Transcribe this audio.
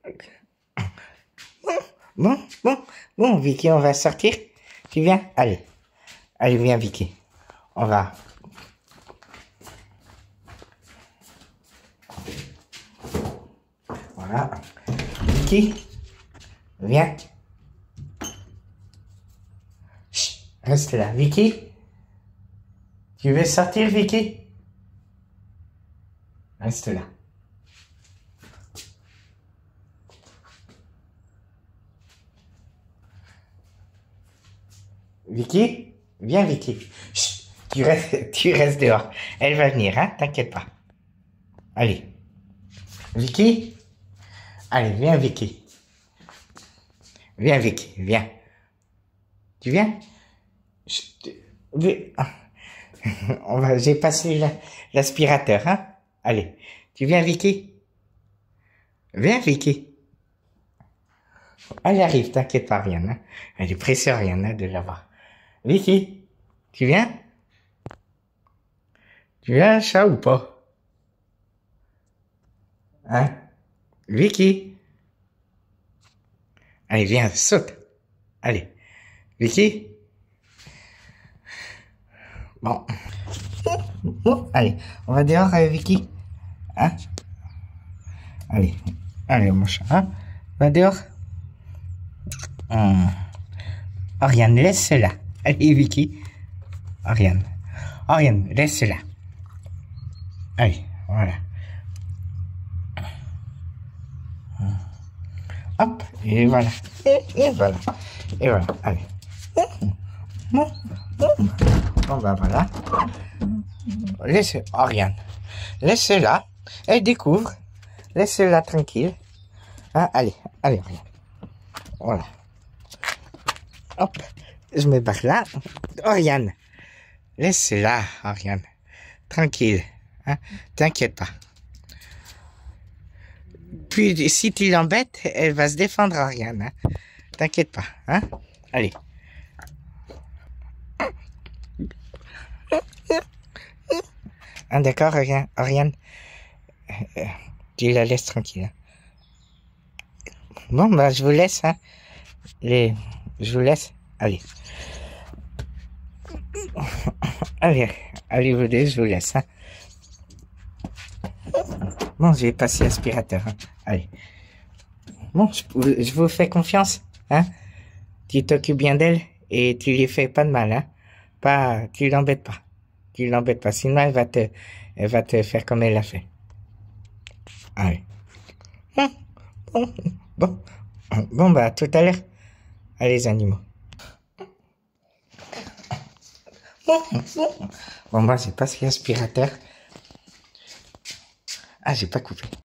Bon, Vicky, on va sortir. Tu viens? Allez. Allez, viens, Vicky. On va. Voilà. Vicky, viens. Chut, reste là. Vicky, tu veux sortir, Vicky? Reste là. Vicky, viens, Vicky. Chut, tu restes dehors. Elle va venir, hein? T'inquiète pas. Allez. Vicky? Allez, viens, Vicky. Viens, Vicky, viens. Tu viens? J'ai passé l'aspirateur, hein? Allez. Tu viens, Vicky? Viens, Vicky. Elle arrive, t'inquiète pas, rien, hein? Elle est pressée, rien, hein, de l'avoir. Vicky, tu viens? Tu viens, chat, ou pas? Hein? Vicky? Allez, viens, saute. Allez. Vicky? Bon. Allez, on va dehors, Vicky. Hein? Allez, mon chat, hein? Va dehors. Oriane, laisse-la. Allez, Vicky. Oriane, laisse-la. Allez, voilà. Hop, et voilà. Et voilà. Et voilà, allez. Bon, ben voilà. Laisse Oriane. Laisse-la. Elle découvre. Laisse-la tranquille. Hein, allez, Oriane. Voilà. Hop, je me barre là. Oriane. Laisse-la, Oriane. Tranquille. Hein, t'inquiète pas. Puis, si tu l'embêtes, elle va se défendre, Oriane. Hein. T'inquiète pas. Hein. Allez. Ah, d'accord, Oriane. Tu la laisses tranquille. Bon, bah, je vous laisse. Hein. Je vous laisse. Allez. Allez, je vous laisse. Hein. Bon, j'ai passé l'aspirateur. Hein. Allez. Bon, je vous fais confiance. Hein. Tu t'occupes bien d'elle et tu lui fais pas de mal. Hein. Tu l'embêtes pas. Tu l'embêtes pas. Sinon, elle va te faire comme elle l'a fait. Allez. Bon, bah, à tout à l'heure. Allez, les animaux. Bon, bah, j'ai passé l'aspirateur. Ah, j'ai pas coupé.